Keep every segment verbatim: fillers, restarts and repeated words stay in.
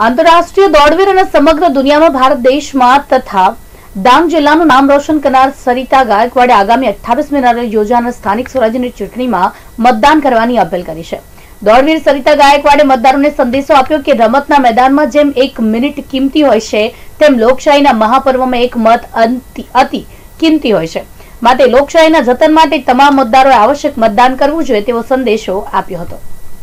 आंतरराष्ट्रीय दौड़वीर અને સમગ્ર દુનિયામાં ભારત દેશમાં તથા ડાંગ જિલ્લાનું નામ રોશન કરનાર સરિતા ગાયકવાડે આગામી અઠ્ઠાવીસમી નવેમ્બરે યોજાનાર સ્થાનિક સ્વરાજ્યની ચૂંટણીમાં મતદાન કરવાની અપીલ કરી છે। દોડવીર સરિતા ગાયકવાડે મતદારોને સંદેશો આપ્યો કે રમતના મેદાનમાં જેમ એક મિનિટ કિંમતી હોય છે તેમ લોકશાહીના મહાપર્વમાં એક મત અતિ કિંમતી હોય છે। માટે લોકશાહીના જતન માટે તમામ મતદારોએ આવશ્યક મતદાન કરવું જોઈએ તેવો સંદેશો આપ્યો હતો।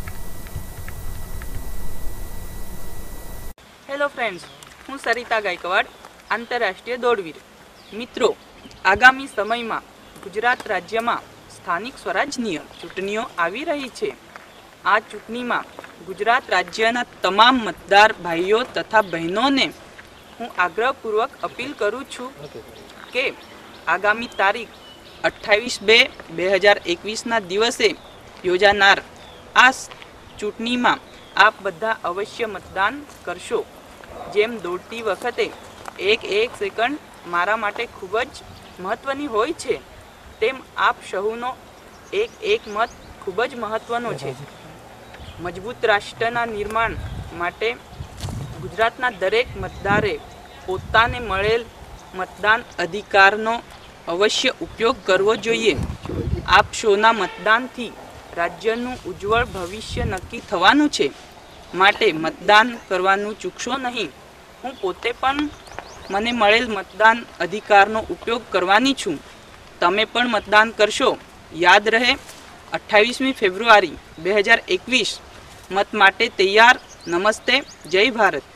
हेलो फ्रेंड्स, हूँ सरिता गायकवाड़, आंतरराष्ट्रीय दौड़वीर। मित्रों, आगामी समय में गुजरात राज्य में स्थानिक स्वराज्य चूंटणीओ आवी रही है। आ चूंटणी में गुजरात राज्यना तमाम मतदार भाईओ तथा बहनों ने हूँ आग्रहपूर्वक अपील करूँ छूँ के आगामी तारीख अठावीस बे बे हज़ार एकवीस ना दिवसे योजानार आ चूंटणी में आप बधा अवश्य मतदान करशो। जेम दौड़ती वखते एक एक सेकंड मारा माटे खूब ज महत्वनी होय छे, तेम आप सहुनो एक एक मत खूब ज महत्वनो छे। मजबूत राष्ट्रना निर्माण माटे गुजरातना दरेक मतदारे पोताने मळेल मतदान अधिकारनो अवश्य उपयोग करवो जोईए। आप शोना मतदानथी राज्यનું उज्जवल भविष्य नक्की थवानुं छे, माटे मतदान करवानुं चूकशो नहीं। हूँ पोते पण मने मळेल मतदान अधिकारनो उपयोग करवानी छूं। तमे पण मतदान करशो। याद रहे, अठावीसमी फेब्रुआरी बे हज़ार एकवीस मत माटे तैयार। नमस्ते, जय भारत।